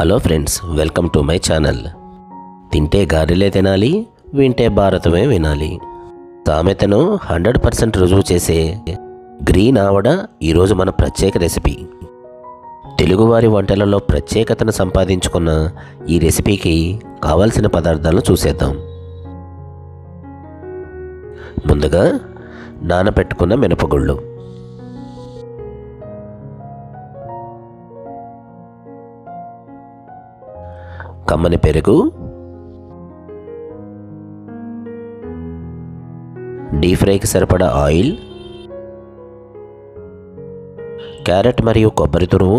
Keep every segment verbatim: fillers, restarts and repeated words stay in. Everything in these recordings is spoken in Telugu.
Hello friends, welcome to my channel. తింటే గారెలే తినాలి, వింటే భారతమే వినాలి సామెతను హండ్రెడ్ పర్సెంట్ రుజువు చేసే గ్రీన్ ఆవడ ఈరోజు మన ప్రత్యేక రెసిపీ. తెలుగువారి వంటలలో ప్రత్యేకతను సంపాదించుకున్న ఈ రెసిపీకి కావలసిన పదార్థాలను చూసేద్దాం. ముందుగా నానబెట్టుకున్న మినపగుళ్ళు, కమ్మని పెరుగు, డీప్ ఫ్రైకి సరిపడా ఆయిల్, క్యారెట్ మరియు కొబ్బరి తురుము,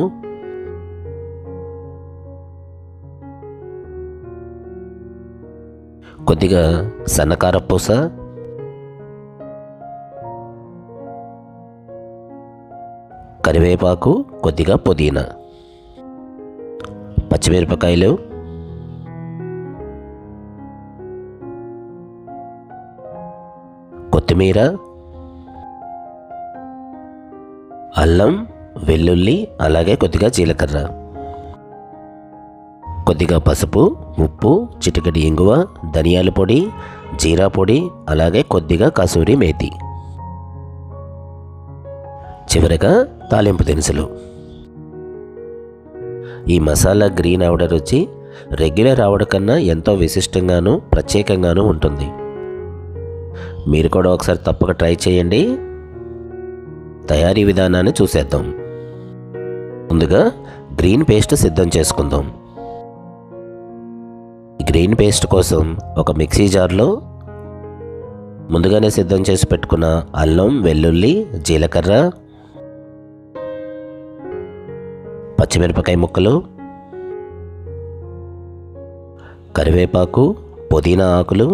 కొద్దిగా సన్నకారపూస, కరివేపాకు, కొద్దిగా పుదీనా, పచ్చిమిరపకాయలు, కొత్తిమీర, అల్లం, వెల్లుల్లి, అలాగే కొద్దిగా జీలకర్ర, కొద్దిగా పసుపు, ఉప్పు, చిటికెడు ఇంగువ, ధనియాల పొడి, జీరా పొడి, అలాగే కొద్దిగా కసూరి మేతి. చివరగా తాలింపు దినుసులు. ఈ మసాలా గ్రీన్ ఆవడ రుచి రెగ్యులర్ ఆవడ కన్నా ఎంతో విశిష్టంగాను ప్రత్యేకంగాను ఉంటుంది. మీరు కూడా ఒకసారి తప్పక ట్రై చేయండి. తయారీ విధానాన్ని చూసేద్దాం. ముందుగా గ్రీన్ పేస్ట్ సిద్ధం చేసుకుందాం. గ్రీన్ పేస్ట్ కోసం ఒక మిక్సీ జార్లో ముందుగానే సిద్ధం చేసి పెట్టుకున్న అల్లం, వెల్లుల్లి, జీలకర్ర, పచ్చిమిరపకాయ ముక్కలు, కరివేపాకు, పుదీనా ఆకులు,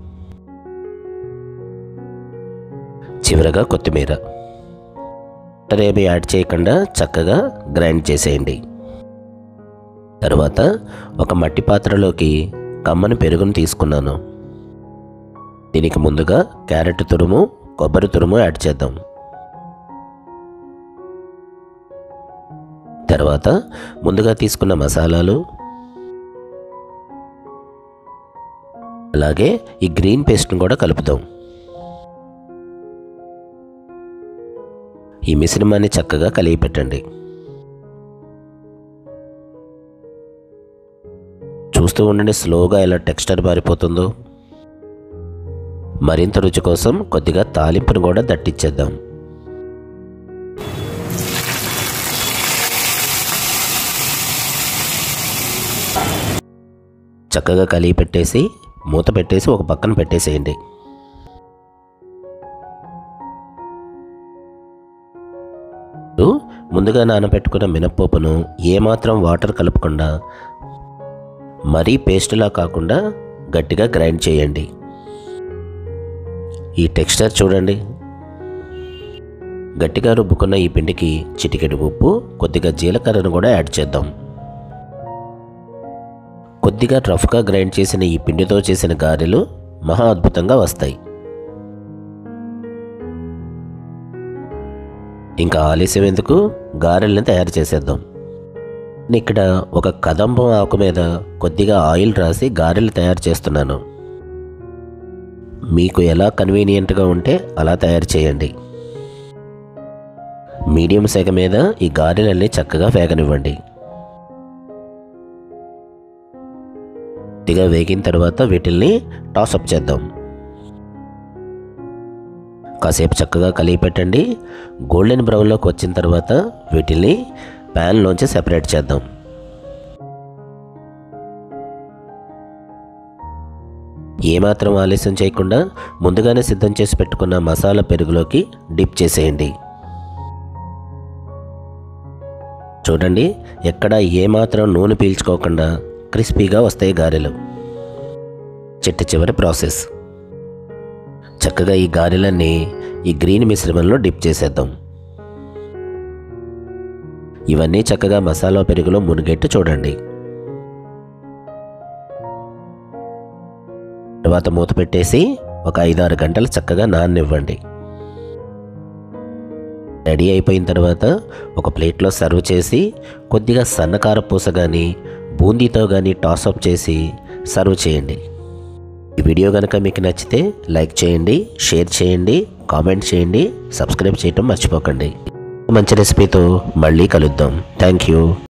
చివరగా కొత్తిమీర ఏమీ యాడ్ చేయకుండా చక్కగా గ్రైండ్ చేసేయండి. తర్వాత ఒక మట్టి పాత్రలోకి కమ్మని పెరుగును తీసుకున్నాను. దీనికి ముందుగా క్యారెట్ తురుము, కొబ్బరి తురుము యాడ్ చేద్దాం. తర్వాత ముందుగా తీసుకున్న మసాలాలు, అలాగే ఈ గ్రీన్ పేస్ట్ను కూడా కలుపుదాం. ఈ మిశ్రమాన్ని చక్కగా కలిపి పెట్టండి. చూస్తూ ఉండండి స్లోగా ఎలా టెక్స్చర్ మారిపోతుందో. మరింత రుచి కోసం కొద్దిగా తాలింపును కూడా దట్టించేద్దాం. చక్కగా కలిపి పెట్టేసి మూత పెట్టేసి ఒక పక్కన పెట్టేసేయండి. ముందుగా నానబెట్టుకున్న మినప్పప్పును ఏమాత్రం వాటర్ కలపకుండా మరీ పేస్టులా కాకుండా గట్టిగా గ్రైండ్ చేయండి. ఈ టెక్స్చర్ చూడండి. గట్టిగా రుబ్బుకున్న ఈ పిండికి చిటికెడు ఉప్పు, కొద్దిగా జీలకర్రను కూడా యాడ్ చేద్దాం. కొద్దిగా రఫ్గా గ్రైండ్ చేసిన ఈ పిండితో చేసిన గారెలు మహా అద్భుతంగా వస్తాయి. ఇంకా ఆలస్యం ఎందుకు, గారెల్ని తయారు చేసేద్దాం. ఇక్కడ ఒక కదంబం ఆకు మీద కొద్దిగా ఆయిల్ రాసి గారెలు తయారు చేస్తున్నాను. మీకు ఎలా కన్వీనియంట్గా ఉంటే అలా తయారు చేయండి. మీడియం సెగ మీద ఈ గారెలన్నీ చక్కగా వేగనివ్వండి. కొద్దిగా వేగిన తర్వాత వీటిల్ని టాసప్ చేద్దాం. కాసేపు చక్కగా కలిపి పెట్టండి. గోల్డెన్ బ్రౌన్లోకి వచ్చిన తర్వాత వీటిని ప్యాన్లోంచి సెపరేట్ చేద్దాం. ఏమాత్రం ఆలస్యం చేయకుండా ముందుగానే సిద్ధం చేసి పెట్టుకున్న మసాలా పెరుగులోకి డిప్ చేసేయండి. చూడండి, ఎక్కడ ఏమాత్రం నూనె పీల్చుకోకుండా క్రిస్పీగా వస్తాయి గారెలు. చిట్ట చివరి ప్రాసెస్. చక్కగా ఈ గారెలన్నీ ఈ గ్రీన్ మిశ్రమంలో డిప్ చేసేద్దాం. ఇవన్నీ చక్కగా మసాలా పెరుగులో మునిగేట్టు చూడండి. తర్వాత మూత పెట్టేసి ఒక ఐదారు గంటలు చక్కగా నాననివ్వండి. రెడీ అయిపోయిన తర్వాత ఒక ప్లేట్లో సర్వ్ చేసి కొద్దిగా సన్నకార పూస కానీ బూందీతో కానీ టాసప్ చేసి సర్వ్ చేయండి. ఈ వీడియో కనుక మీకు నచ్చితే లైక్ చేయండి, షేర్ చేయండి, కామెంట్ చేయండి, సబ్స్క్రైబ్ చేయటం మర్చిపోకండి. మంచి రెసిపీతో మళ్ళీ కలుద్దాం. Thank you.